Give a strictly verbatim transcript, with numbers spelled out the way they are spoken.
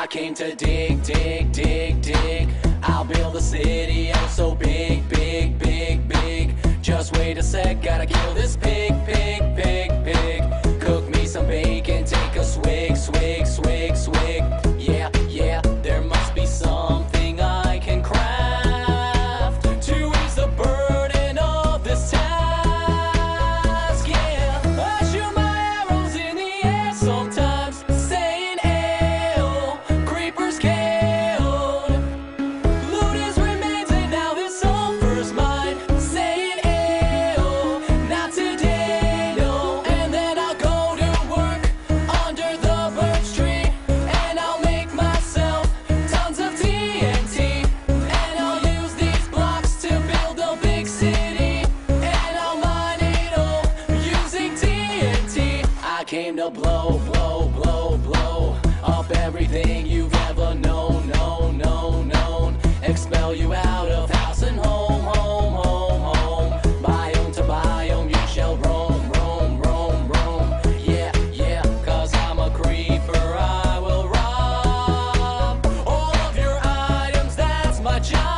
I came to dig, dig, dig, dig. I'll build a city, oh so big, big, big, big. Just wait a sec, gotta kill this pig, pig, pig, pig. Cook me some bacon, take a swig, swig, swig, swig. Yeah, yeah, there must be something I can craft to ease the burden of this task. Yeah, I shoot my arrows in the air sometimes, saying "Ayo, creepers killed. Loot his remains and now his soul first mine." Saying "Ayo, not today, no." And then I'll go to work under the birch tree, and I'll make myself tons of T N T, and I'll use these blocks to build a big city, and I'll mine it all using T N T. I came to blow, blow, blow, blow up everything you've ever known, known, known, known. Expel you out of house and home, home, home, home. Biome to biome you shall roam, roam, roam, roam. Yeah, yeah, cause I'm a creeper, I will rob all of your items, that's my job.